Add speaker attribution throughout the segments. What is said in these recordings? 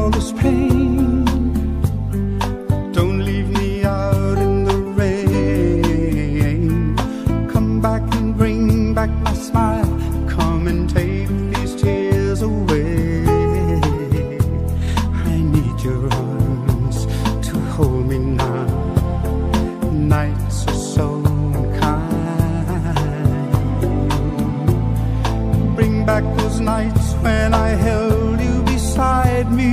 Speaker 1: all this pain. Don't leave me out in the rain. Come back and bring back my smile. Come and take these tears away. I need your arms to hold me now. Nights are so unkind. Bring back those nights when I held you beside me.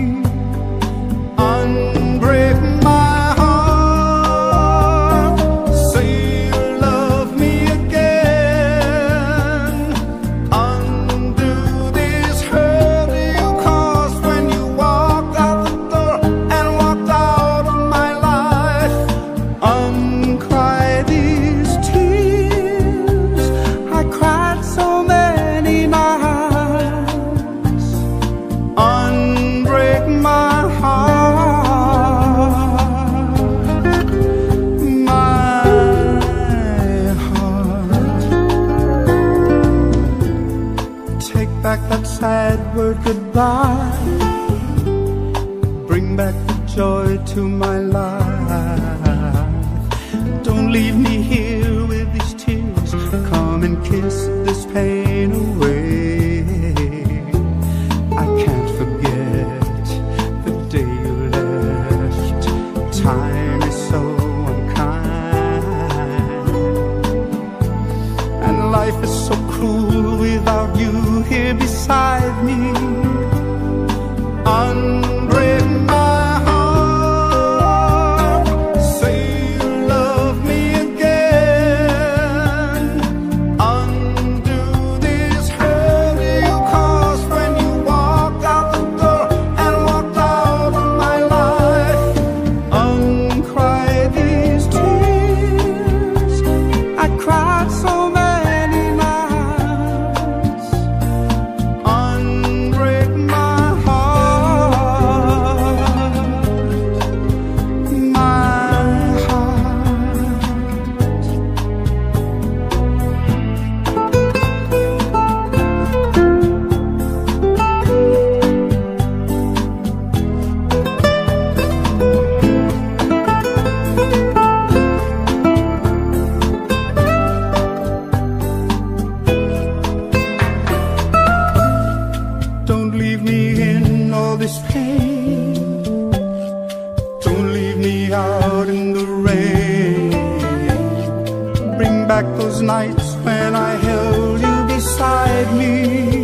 Speaker 1: Unbreak my heart. Say you love me again. Undo this hurt you caused when you walked out the door and walked out of my life. Uncry these tears I cried so many nights. Unbreak my heart, my heart. Take back that sad word goodbye. Bring back the joy to my life. Don't leave me here with these tears. Come and kiss this pain away. I can't forget the day you left. Time is so unkind, and life is so cruel without you here beside me. Unbreak my heart. Say you love me again. Undo this hurt you caused when you walked out the door and walked out of my life. Uncry these tears I cried so many nights. Unbreak my heart, my heart. Don't leave me in all this pain. Don't leave me out in the rain. Bring back those nights when I held you beside me.